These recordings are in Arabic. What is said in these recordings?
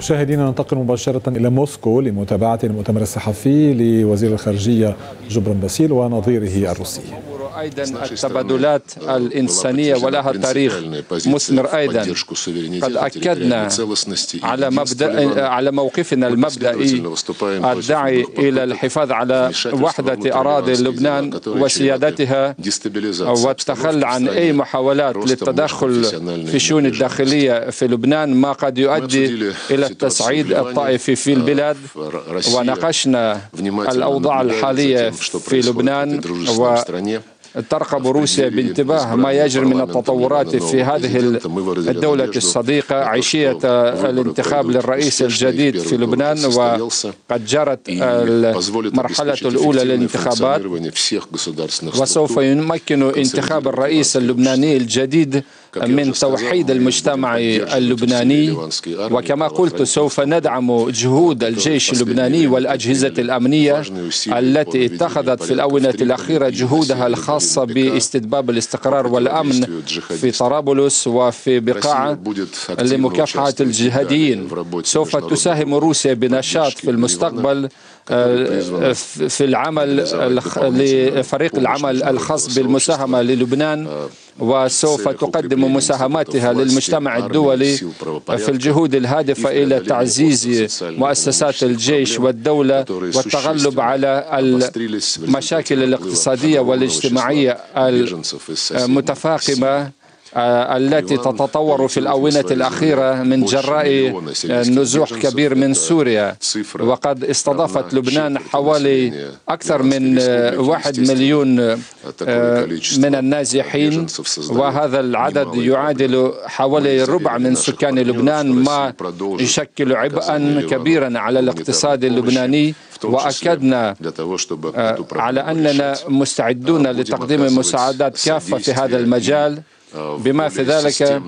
مشاهدينا ننتقل مباشرة إلى موسكو لمتابعة المؤتمر الصحفي لوزير الخارجية جبران باسيل ونظيره الروسي. أيضا التبادلات الإنسانية ولها تاريخ مثمر أيضا. قد أكدنا على موقفنا المبدئي الداعي إلى الحفاظ على وحدة أراضي لبنان وسيادتها والتخلي عن أي محاولات للتدخل في الشؤون الداخلية في لبنان ما قد يؤدي إلى التصعيد الطائفي في البلاد. وناقشنا الأوضاع الحالية في لبنان ترقب روسيا بانتباه ما يجري من التطورات في هذه الدولة الصديقة عشية الانتخاب للرئيس الجديد في لبنان، وقد جرت المرحلة الأولى للانتخابات وسوف يمكن انتخاب الرئيس اللبناني الجديد من توحيد المجتمع اللبناني. وكما قلت سوف ندعم جهود الجيش اللبناني والأجهزة الأمنية التي اتخذت في الآونة الأخيرة جهودها الخاصة باستتباب الاستقرار والأمن في طرابلس وفي بقاع لمكافحة الجهاديين. سوف تساهم روسيا بنشاط في المستقبل في العمل لفريق العمل الخاص بالمساهمة للبنان، وسوف تقدم مساهماتها للمجتمع الدولي في الجهود الهادفة إلى تعزيز مؤسسات الجيش والدولة والتغلب على المشاكل الاقتصادية والاجتماعية المتفاقمة التي تتطور في الآونة الأخيرة من جراء نزوح كبير من سوريا. وقد استضافت لبنان حوالي أكثر من 1 مليون من النازحين، وهذا العدد يعادل حوالي ربع من سكان لبنان، ما يشكل عبئا كبيرا على الاقتصاد اللبناني. وأكدنا على أننا مستعدون لتقديم مساعدات كافة في هذا المجال، بما في ذلك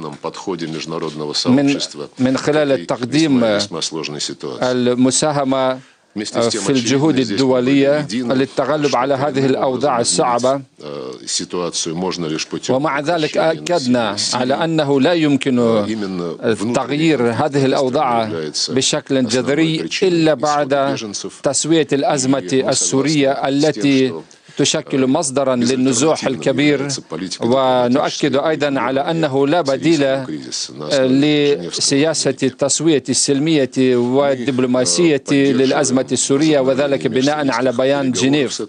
من خلال التقديم المساهمة في الجهود الدولية للتغلب على هذه الأوضاع الصعبة. ومع ذلك أكدنا على أنه لا يمكن تغيير هذه الأوضاع بشكل جذري إلا بعد تسوية الأزمة السورية التي تشكل مصدرا للنزوح الكبير. ونؤكد أيضا على أنه لا بديل لسياسة التسوية السلمية والدبلوماسية للأزمة السورية، وذلك بناء على بيان جنيف.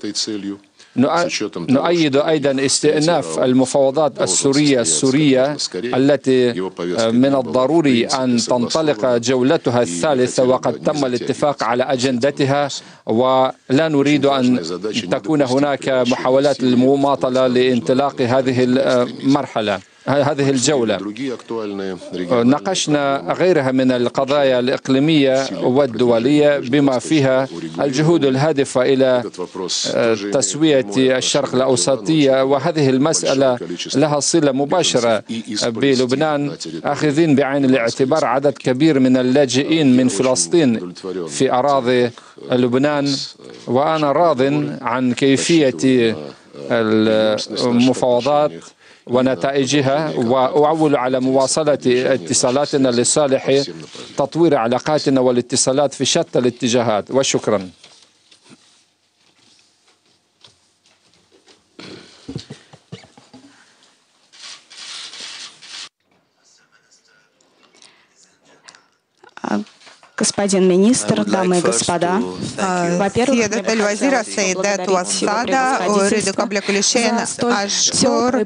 نؤيد أيضا استئناف المفاوضات السورية التي من الضروري أن تنطلق جولتها الثالثة، وقد تم الاتفاق على أجندتها، ولا نريد أن تكون هناك محاولات للمماطلة لانطلاق هذه الجولة. ناقشنا غيرها من القضايا الإقليمية والدولية بما فيها الجهود الهادفة إلى تسوية الشرق الأوسطية، وهذه المسألة لها صلة مباشرة بلبنان، أخذين بعين الاعتبار عدد كبير من اللاجئين من فلسطين في أراضي لبنان. وأنا راض عن كيفية المفاوضات ونتائجها، وأعول على مواصلة اتصالاتنا لصالح تطوير علاقاتنا والاتصالات في شتى الاتجاهات. وشكرا. Господин министр, дамы и господа, سيادة الوزيرة السيدات والسادة، أريد قبل كل شيء أشكر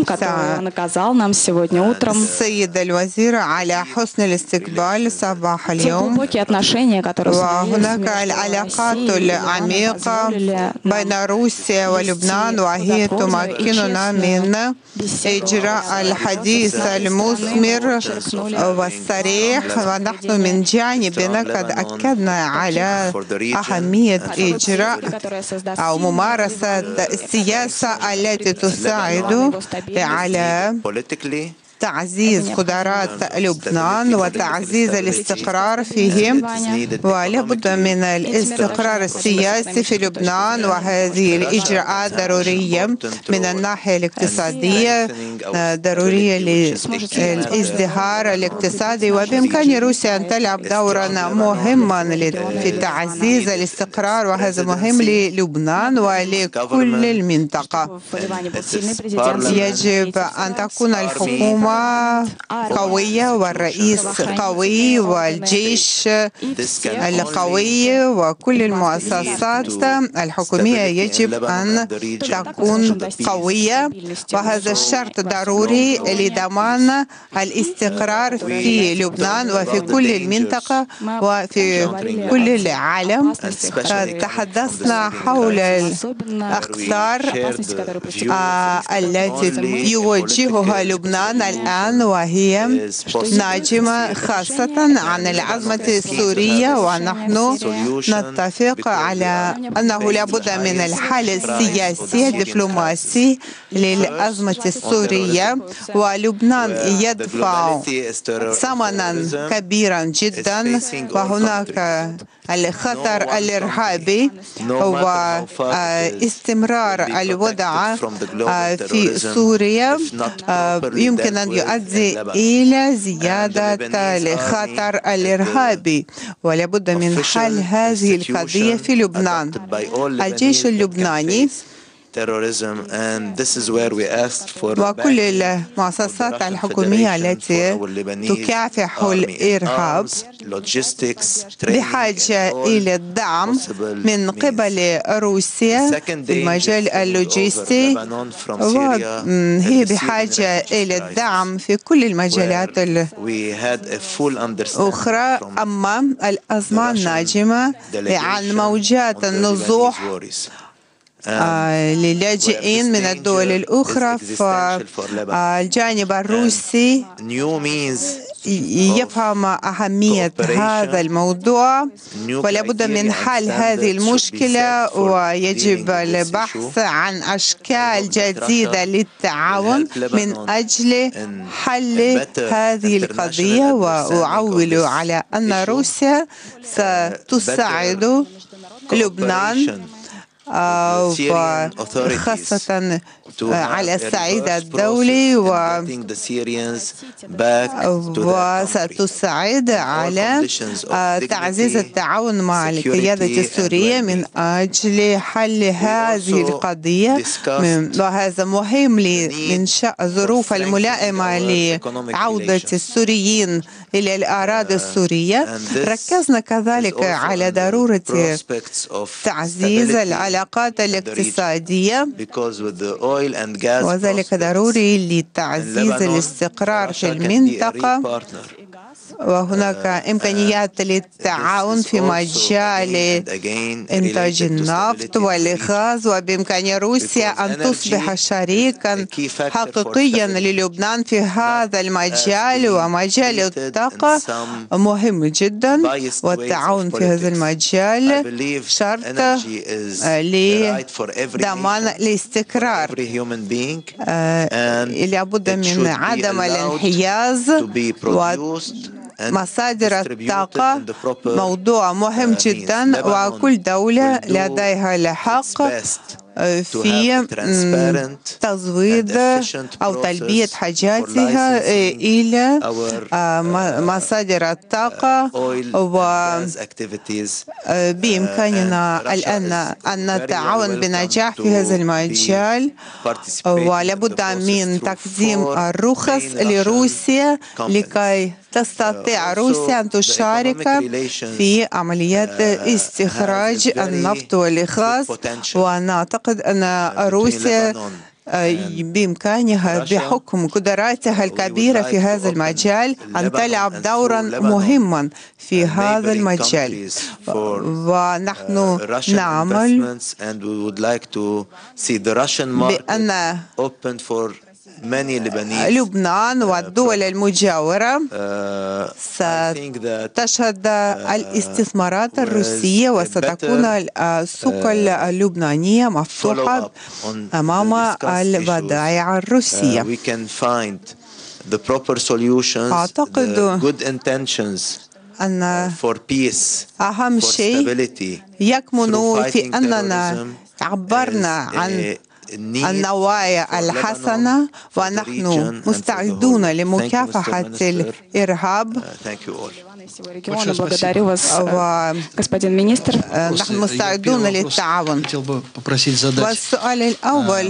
السيد الوزير على حسن الاستقبال صباح اليوم. وهناك العلاقات العميقة بين روسيا ولبنان، وهي تمكننا من إجراء الحديث المثمر والصريح. ونحن من جانبنا قد أكدنا على أهمية إجراء أو ممارسة السياسة التي تساعد على تعزيز قدرات لبنان وتعزيز الاستقرار فيه، ولابد من الاستقرار السياسي في لبنان، وهذه الإجراءات ضرورية من الناحية الاقتصادية، ضرورية للازدهار الاقتصادي، وبإمكان روسيا أن تلعب دورا مهما في تعزيز الاستقرار، وهذا مهم للبنان ولكل المنطقة. يجب أن تكون الحكومة قوية والرئيس قوي والجيش القوي وكل المؤسسات الحكومية يجب أن تكون قوية، وهذا الشرط ضروري لضمان الاستقرار في لبنان وفي كل المنطقة وفي كل العالم. تحدثنا حول الأخطار التي يواجهها لبنان الآن، وهي ناجمة خاصة عن الأزمة السورية، ونحن نتفق على أنه لابد من الحل السياسي الدبلوماسي للأزمة السورية، ولبنان يدفع ثمنا كبيرا جدا، وهناك الخطر الإرهابي واستمرار الوضع في سوريا يمكن أن يؤدي إلى زيادة الخطر الإرهابي، ولابد من حل هذه القضية في لبنان. الجيش اللبناني وكل المؤسسات الحكومية التي تكافح الإرهاب بحاجة إلى الدعم من قبل روسيا في المجال اللوجستي، وهي بحاجة إلى الدعم في كل المجالات الأخرى. أما الأزمة الناجمة عن موجات النزوح للاجئين من الدول الأخرى، فالجانب الروسي يفهم أهمية هذا الموضوع، ولا بد من حل هذه المشكلة، ويجب البحث عن أشكال جديدة للتعاون من أجل حل هذه القضية. وأعول على أن روسيا ستساعد لبنان وخاصة على الصعيد الدولي، وستساعد على تعزيز التعاون مع القيادة السورية من أجل حل هذه القضية، وهذا مهم لإنشاء الظروف الملائمة لعودة السوريين إلى الأراضي السورية. ركزنا كذلك على ضرورة تعزيز العلاقات الاقتصادية، وذلك ضروري لتعزيز الاستقرار في المنطقة، وهناك إمكانيات للتعاون في مجال إنتاج النفط والغاز، وبإمكان روسيا أن تصبح شريكا حقيقيا للبنان في هذا المجال، ومجال الطاقة مهم جدا، والتعاون في هذا المجال شرط لضمان الاستقرار. لابد من عدم الانحياز، مصادر الطاقة موضوع مهم جدا، وكل دولة لديها الحق في تزويد أو تلبية حاجاتها إلى مصادر الطاقة، وبإمكاننا الآن أن نتعاون بنجاح في هذا المجال، ولابد من تقديم الرخص لروسيا لكي تستطيع روسيا أن تشارك في عمليات استخراج النفط والغاز. ونعتقد أن روسيا بإمكانها بحكم قدراتها الكبيرة في هذا المجال أن تلعب دورا مهما في هذا المجال، ونحن نعمل بأن لبنان والدول المجاورة ستشهد الاستثمارات الروسية، وستكون السوق اللبنانية مفتوحة أمام البضائع الروسية. أعتقد أن أهم شيء يكمن في أننا عبرنا عن النوايا الحسنة ونحن مستعدون لمكافحة الإرهاب. Благодарю вас, господин министр. نحن مستعدون للتعاون. والسؤال الأول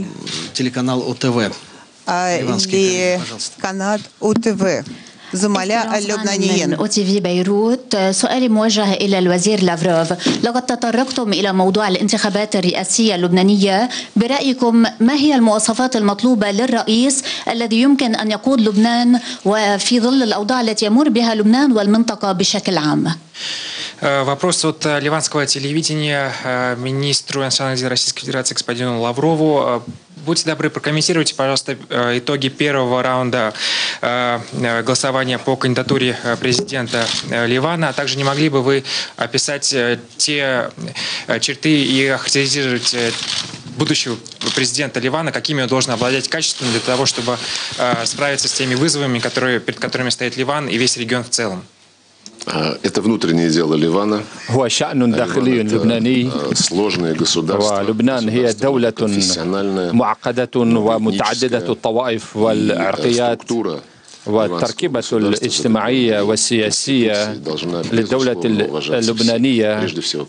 لقناة OTV زملاء اللبنانيين. من OTV بيروت. سؤالي موجه إلى الوزير لافروف. لقد تطرقتم إلى موضوع الانتخابات الرئاسية اللبنانية. برأيكم ما هي المواصفات المطلوبة للرئيس الذي يمكن أن يقود لبنان وفي ظل الأوضاع التي يمر بها لبنان والمنطقة بشكل عام؟ Вопрос от ливанского телевидения министру иностранных Российской Федерации господину Лаврову. Будьте добры, прокомментируйте, пожалуйста, итоги первого раунда голосования по кандидатуре президента Ливана. А также не могли бы вы описать те черты и охарактеризировать будущего президента Ливана, какими он должен обладать качествами для того, чтобы справиться с теми вызовами, перед которыми стоит Ливан и весь регион в целом? Это внутреннее дело Ливана. هو شأن داخلي لبناني ولبنان هي دولة معقدة ومتعددة الطوائف والعرقيات والتركيبة الاجتماعية والسياسية للدولة اللبنانية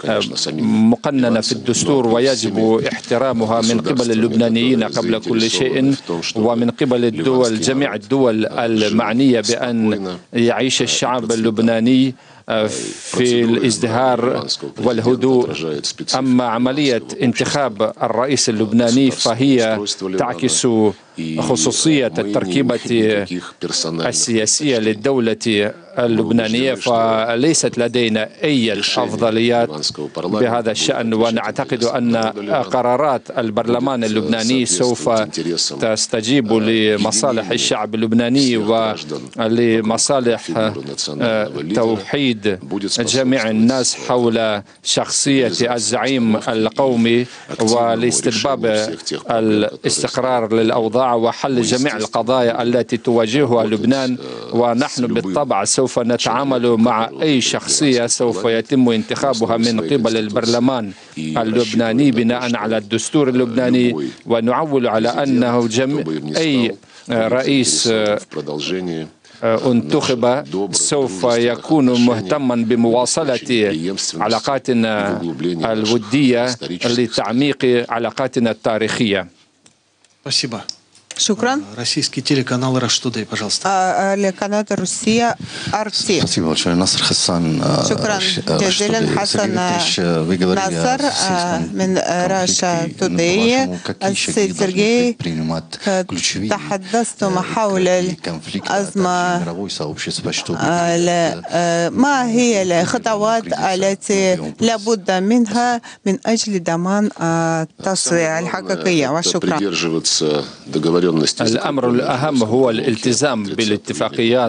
مقننة في الدستور ويجب احترامها من قبل اللبنانيين قبل كل شيء ومن قبل الدول جميع الدول المعنية بأن يعيش الشعب اللبناني في الازدهار والهدوء. أما عملية انتخاب الرئيس اللبناني فهي تعكس خصوصية التركيبة السياسية للدولة اللبنانية، فليست لدينا أي أفضليات بهذا الشأن، ونعتقد أن قرارات البرلمان اللبناني سوف تستجيب لمصالح الشعب اللبناني ولمصالح توحيد جميع الناس حول شخصية الزعيم القومي ولاستتباب الاستقرار للأوضاع وحل جميع القضايا التي تواجهها لبنان. ونحن بالطبع سوف نتعامل مع أي شخصية سوف يتم انتخابها من قبل البرلمان اللبناني بناء على الدستور اللبناني، ونعول على أنه أي رئيس انتخب سوف يكون مهتما بمواصلة علاقاتنا الودية لتعميق علاقاتنا التاريخية. شكرا. Российский телеканал Rush Today, пожалуйста. لقناة الروسية RT. Спасибо большое. Наср Хасан. شكرا جزيلا. حسن ناصر من راشا توداي. السيد سيرجي، تحدثتم حول الأزمة. ما هي الخطوات التي لابد منها من أجل ضمان التسوية الحقيقية؟ وشكرا. الأمر الأهم هو الالتزام بالاتفاقيات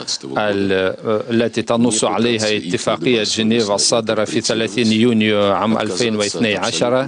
التي تنص عليها اتفاقية جنيف الصادرة في 30 يونيو عام 2012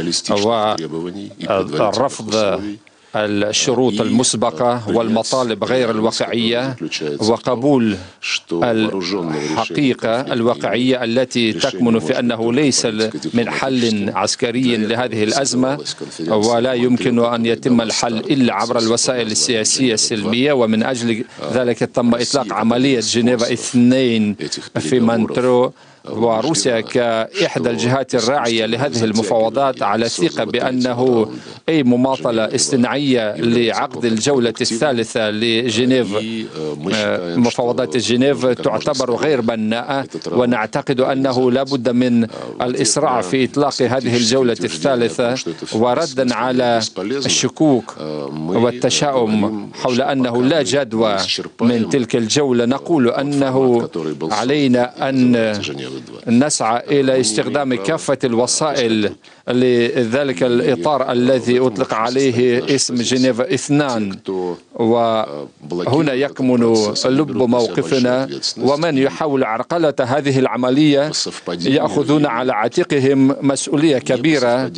والرفض الشروط المسبقة والمطالب غير الواقعية وقبول الحقيقة الواقعية التي تكمن في أنه ليس من حل عسكري لهذه الأزمة، ولا يمكن أن يتم الحل إلا عبر الوسائل السياسية السلمية. ومن أجل ذلك تم إطلاق عملية جنيف 2 في مونترو، وروسيا كإحدى الجهات الراعية لهذه المفاوضات على ثقة بأنه أي مماطلة اصطناعية لعقد الجولة الثالثة لجنيف مفاوضات جنيف تعتبر غير بناءة، ونعتقد أنه لا بد من الإسراع في إطلاق هذه الجولة الثالثة. وردا على الشكوك والتشاؤم حول أنه لا جدوى من تلك الجولة، نقول أنه علينا أن نسعى إلى استخدام كافة الوسائل لذلك الإطار الذي أطلق عليه اسم جنيف 2. وهنا يكمن لب موقفنا، ومن يحاول عرقلة هذه العملية يأخذون على عاتقهم مسؤولية كبيرة،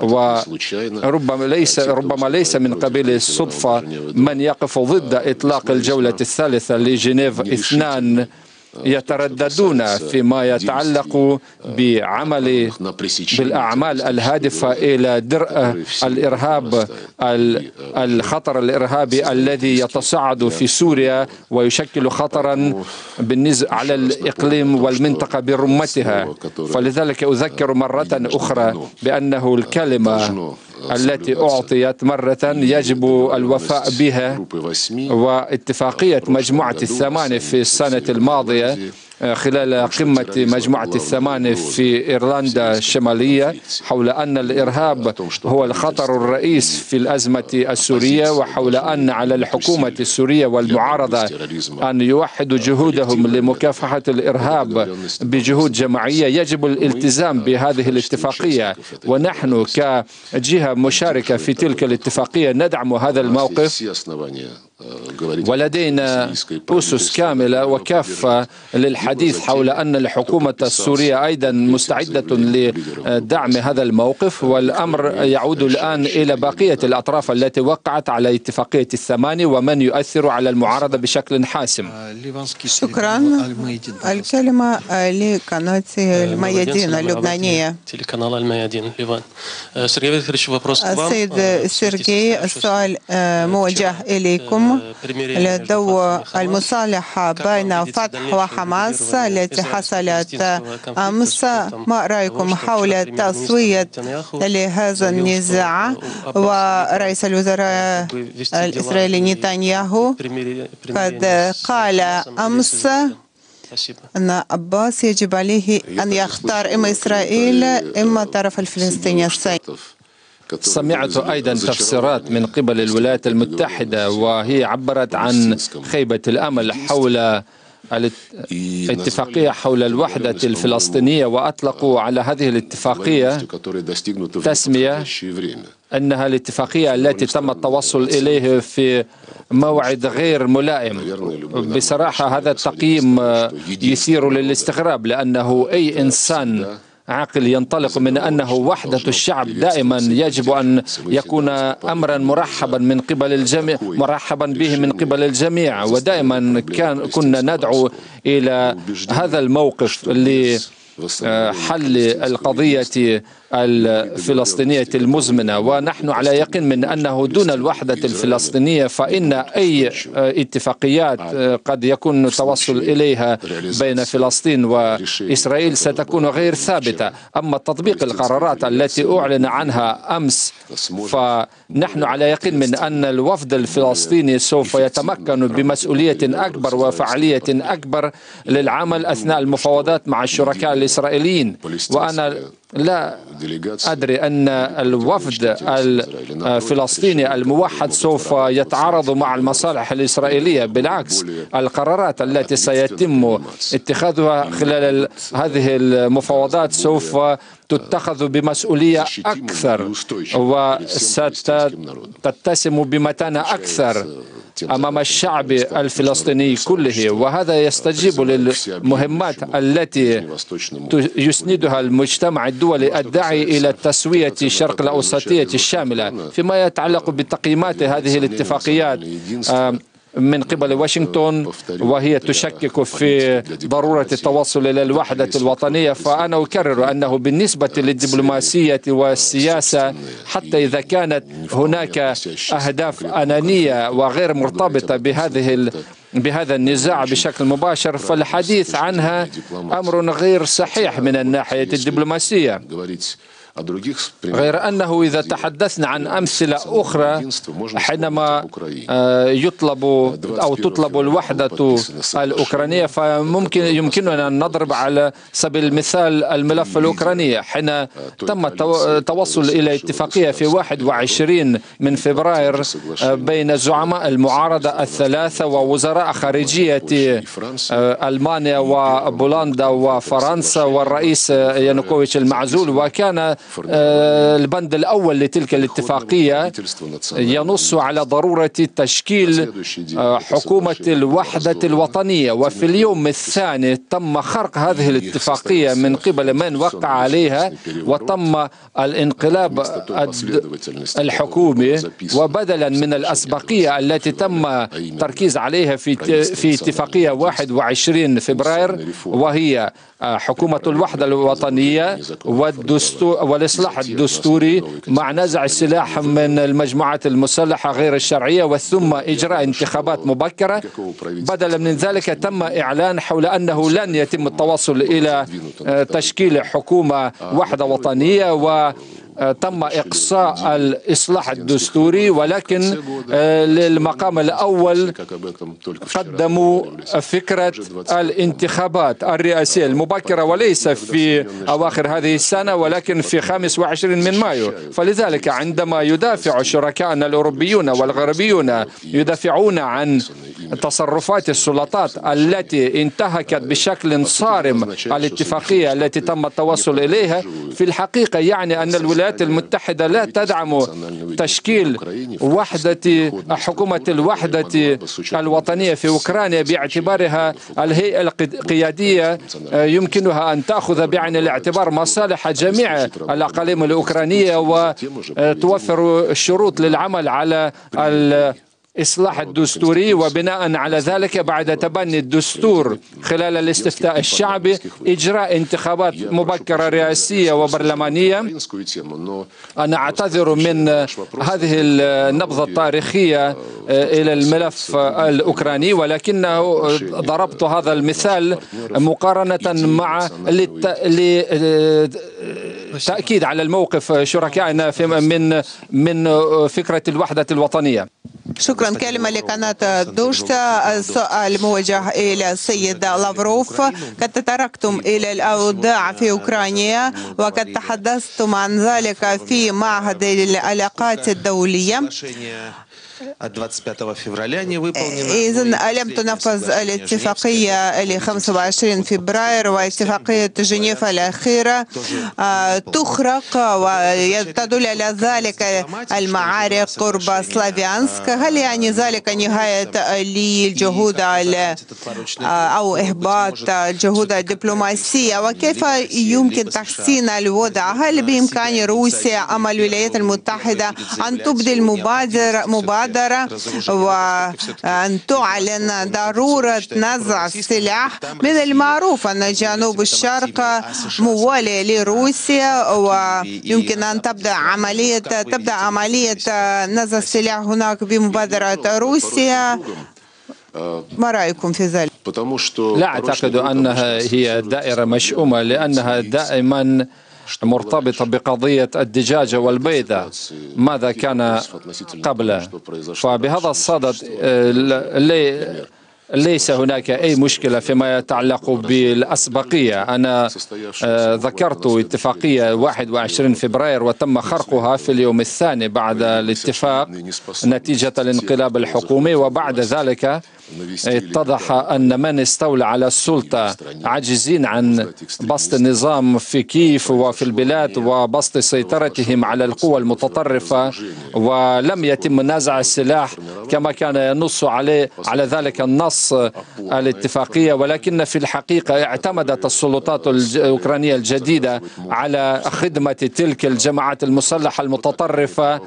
وربما ليس من قبيل الصدفة من يقف ضد إطلاق الجولة الثالثة لجنيف 2 يترددون فيما يتعلق بالأعمال الهادفة إلى درء الإرهاب، الخطر الإرهابي الذي يتصاعد في سوريا ويشكل خطرا على الإقليم والمنطقة برمتها. فلذلك أذكر مرة أخرى بأنه الكلمة التي أعطيت مرة يجب الوفاء بها، واتفاقية مجموعة الثمانية في السنة الماضية خلال قمة مجموعة الثمانية في إيرلندا الشمالية حول أن الإرهاب هو الخطر الرئيس في الأزمة السورية، وحول أن على الحكومة السورية والمعارضة أن يوحدوا جهودهم لمكافحة الإرهاب بجهود جماعية. يجب الالتزام بهذه الاتفاقية، ونحن كجهة مشاركة في تلك الاتفاقية ندعم هذا الموقف، ولدينا أسس كاملة وكافة للحديث حول أن الحكومة السورية أيضا مستعدة لدعم هذا الموقف. والأمر يعود الآن إلى بقية الأطراف التي وقعت على اتفاقية الثمانية ومن يؤثر على المعارضة بشكل حاسم. شكرا. الكلمة لقناة الميادين اللبنانية. السيد سيرجي، السؤال موجه إليكم. لضوء المصالحة بين فتح وحماس التي حصلت أمس، ما رأيكم حول تسوية لهذا النزاع؟ ورئيس الوزراء الإسرائيلي نتنياهو قد قال أمس أن عباس يجب عليه أن يختار إما إسرائيل إما الطرف الفلسطيني الصهيوني. سمعت أيضا تفسيرات من قبل الولايات المتحدة، وهي عبرت عن خيبة الأمل حول الاتفاقية حول الوحدة الفلسطينية، وأطلقوا على هذه الاتفاقية تسمية أنها الاتفاقية التي تم التوصل إليه في موعد غير ملائم. بصراحة هذا التقييم يثير للاستغراب، لأنه أي إنسان عاقل ينطلق من أنه وحدة الشعب دائما يجب أن يكون أمرا مرحبا به من قبل الجميع، ودائما كنا ندعو إلى هذا الموقف لحل القضية الفلسطينية المزمنة. ونحن على يقين من أنه دون الوحدة الفلسطينية فإن أي اتفاقيات قد يكون التوصل إليها بين فلسطين وإسرائيل ستكون غير ثابتة. أما تطبيق القرارات التي أعلن عنها أمس، فنحن على يقين من أن الوفد الفلسطيني سوف يتمكن بمسؤولية أكبر وفعالية أكبر للعمل أثناء المفاوضات مع الشركاء الإسرائيليين. وأنا لا أدري أن الوفد الفلسطيني الموحد سوف يتعارض مع المصالح الإسرائيلية. بالعكس، القرارات التي سيتم اتخاذها خلال هذه المفاوضات سوف تتخذ بمسؤولية أكثر وستتسم بمتانة أكثر أمام الشعب الفلسطيني كله، وهذا يستجيب للمهمات التي يسندها المجتمع الدولي الداعي إلى التسوية الشرق الأوسطية الشاملة. فيما يتعلق بتقييمات هذه الاتفاقيات من قبل واشنطن وهي تشكك في ضرورة التوصل إلى الوحدة الوطنية، فأنا أكرر أنه بالنسبة للدبلوماسية والسياسة حتى إذا كانت هناك أهداف أنانية وغير مرتبطة بهذا النزاع بشكل مباشر، فالحديث عنها أمر غير صحيح من الناحية الدبلوماسية. غير أنه إذا تحدثنا عن أمثلة أخرى حينما يطلب أو تطلب الوحدة الأوكرانية يمكننا أن نضرب على سبيل المثال الملف الأوكراني حين تم التوصل إلى اتفاقية في 21 من فبراير بين زعماء المعارضة الثلاثة ووزراء خارجية ألمانيا وبولندا وفرنسا والرئيس يانوكوفيتش المعزول، وكان البند الأول لتلك الاتفاقية ينص على ضرورة تشكيل حكومة الوحدة الوطنية. وفي اليوم الثاني تم خرق هذه الاتفاقية من قبل من وقع عليها وتم الانقلاب الحكومي، وبدلا من الأسبقية التي تم تركيز عليها في اتفاقية 21 فبراير وهي حكومة الوحدة الوطنية والإصلاح الدستوري مع نزع السلاح من المجموعات المسلحة غير الشرعية وثم إجراء انتخابات مبكرة. بدلا من ذلك تم إعلان حول أنه لن يتم التوصل إلى تشكيل حكومة وحدة وطنية تم إقصاء الإصلاح الدستوري، ولكن للمقام الأول قدموا فكرة الانتخابات الرئاسية المبكرة وليس في أواخر هذه السنة ولكن في 25 من مايو. فلذلك عندما يدافع شركائنا الأوروبيون والغربيون يدافعون عن تصرفات السلطات التي انتهكت بشكل صارم الاتفاقية التي تم التوصل إليها، في الحقيقة يعني أن الولايات المتحدة لا تدعم تشكيل حكومة الوحدة الوطنية في أوكرانيا باعتبارها الهيئة القيادية يمكنها أن تأخذ بعين الاعتبار مصالح جميع الأقاليم الأوكرانية وتوفر الشروط للعمل على الإصلاح الدستوري، وبناء على ذلك بعد تبني الدستور خلال الاستفتاء الشعبي إجراء انتخابات مبكرة رئاسية وبرلمانية. أنا أعتذر من هذه النبذة التاريخية إلى الملف الأوكراني، ولكنه ضربت هذا المثال مقارنة مع تأكيد على الموقف شركائنا من فكرة الوحدة الوطنية. شكرا. كلمة لقناة دوشتا. السؤال موجه إلى السيد لافروف. قد تطرقتم إلى الأوضاع في أوكرانيا وقد تحدثتم عن ذلك في معهد العلاقات الدولية. إذن ألم تنفذ الاتفاقية ل 25 فبراير واتفاقية جنيف الأخيرة تخرق وتدل على ذلك المعارك قرب سلافيانسك؟ هل يعني ذلك نهاية للجهود أو إحباط الجهود الدبلوماسية؟ وكيف يمكن تحسين الوضع؟ هل بإمكان روسيا أم الولايات المتحدة أن تبدي مبادرة وأن تعلن ضرورة نزع السلاح؟ من المعروف أن جنوب الشرق موالي لروسيا ويمكن أن تبدأ عملية نزع السلاح هناك بمبادرة روسيا. ما رأيكم في ذلك؟ لا أعتقد أنها هي دائرة مشؤومة لأنها دائما مرتبطة بقضية الدجاجة والبيضة، ماذا كان قبل. فبهذا الصدد ليس هناك أي مشكلة فيما يتعلق بالأسبقية. أنا ذكرت اتفاقية 21 فبراير وتم خرقها في اليوم الثاني بعد الاتفاق نتيجة الانقلاب الحكومي، وبعد ذلك اتضح أن من استولى على السلطة عاجزين عن بسط النظام في كييف وفي البلاد وبسط سيطرتهم على القوى المتطرفة، ولم يتم نزع السلاح كما كان ينص على ذلك النص الاتفاقية. ولكن في الحقيقة اعتمدت السلطات الأوكرانية الجديدة على خدمة تلك الجماعات المسلحة المتطرفة،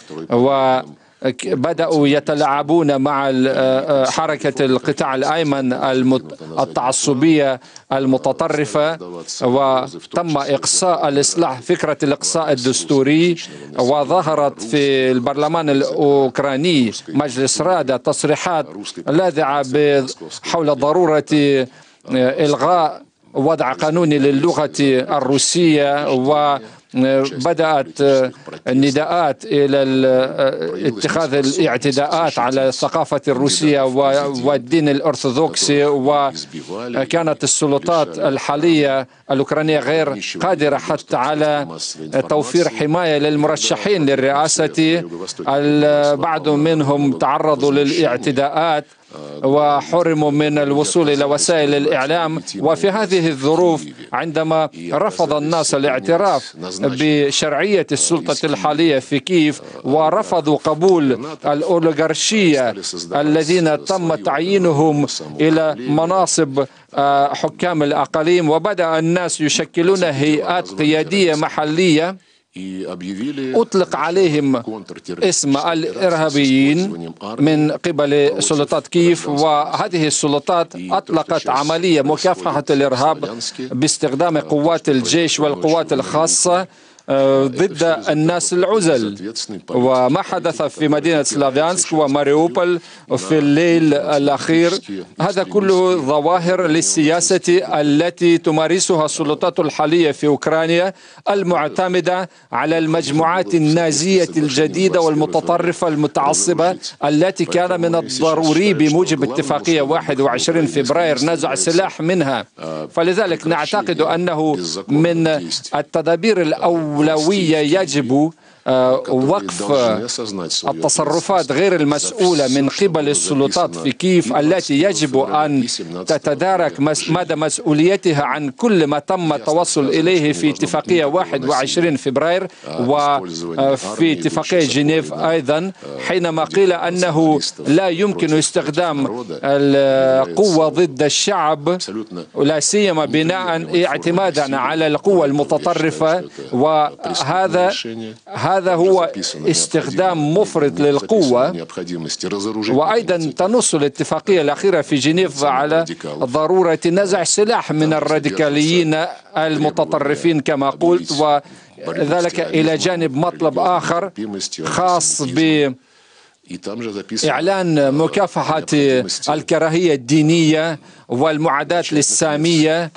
وبدأوا يتلاعبون مع حركة القطاع الأيمن التعصبية المتطرفة، وتم إقصاء فكرة الإقصاء الدستوري. وظهرت في البرلمان الأوكراني مجلس رادة تصريحات لاذعة حول ضرورة إلغاء وضع قانوني للغة الروسية بدأت النداءات إلى اتخاذ الاعتداءات على الثقافة الروسية والدين الأرثوذكسي، وكانت السلطات الحالية الأوكرانية غير قادرة حتى على توفير حماية للمرشحين للرئاسة. البعض منهم تعرضوا للاعتداءات وحرموا من الوصول إلى وسائل الإعلام. وفي هذه الظروف عندما رفض الناس الاعتراف بشرعية السلطة الحالية في كييف ورفضوا قبول الأوليغارشية الذين تم تعيينهم إلى مناصب حكام الأقاليم، وبدأ الناس يشكلون هيئات قيادية محلية أطلق عليهم اسم الإرهابيين من قبل سلطات كييف. وهذه السلطات أطلقت عملية مكافحة الإرهاب باستخدام قوات الجيش والقوات الخاصة ضد الناس العزل. وما حدث في مدينة سلافيانسك وماريوبول في الليل الأخير هذا كله ظواهر للسياسة التي تمارسها السلطات الحالية في أوكرانيا المعتمدة على المجموعات النازية الجديدة والمتطرفة المتعصبة التي كان من الضروري بموجب اتفاقية 21 فبراير نزع سلاح منها. فلذلك نعتقد أنه من التدابير الأولوية يجب وقف التصرفات غير المسؤولة من قبل السلطات في كييف التي يجب أن تتدارك مدى مسؤوليتها عن كل ما تم التوصل إليه في اتفاقية 21 فبراير وفي اتفاقية جنيف أيضا، حينما قيل أنه لا يمكن استخدام القوة ضد الشعب لا سيما بناء اعتمادا على القوة المتطرفة. وهذا هو استخدام مفرط للقوة. وأيضا تنص الاتفاقية الأخيرة في جنيف على ضرورة نزع سلاح من الراديكاليين المتطرفين كما قلت، وذلك إلى جانب مطلب آخر خاص بإعلان مكافحة الكراهية الدينية والمعاداة للسامية.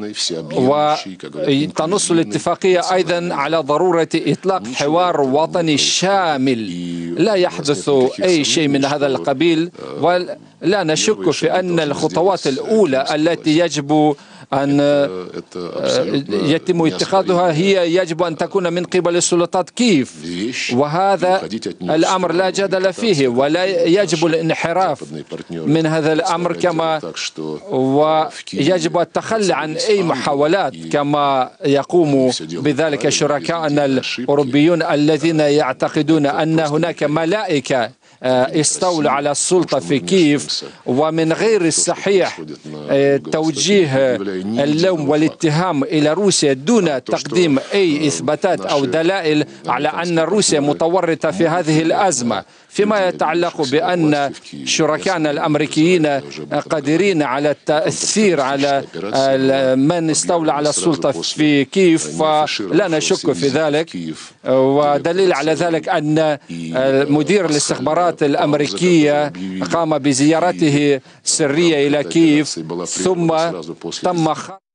وتنص الاتفاقية أيضا على ضرورة إطلاق حوار وطني شامل. لا يحدث أي شيء من هذا القبيل، ولا نشك في أن الخطوات الأولى التي يجب أن يتم اتخاذها هي يجب أن تكون من قبل السلطات كييف، وهذا الأمر لا جدل فيه ولا يجب الانحراف من هذا الأمر، كما ويجب التخلي عن أي محاولات كما يقوم بذلك شركائنا الأوروبيون الذين يعتقدون أن هناك ملائكة استولوا على السلطة في كييف. ومن غير الصحيح توجيه اللوم والاتهام إلى روسيا دون تقديم أي إثباتات أو دلائل على أن روسيا متورطة في هذه الأزمة. فيما يتعلق بأن شركائنا الأمريكيين قادرين على التأثير على من استولى على السلطة في كييف فلا نشك في ذلك. ودليل على ذلك أن مدير الاستخبارات الأمريكية قام بزيارته السرية إلى كييف ثم تم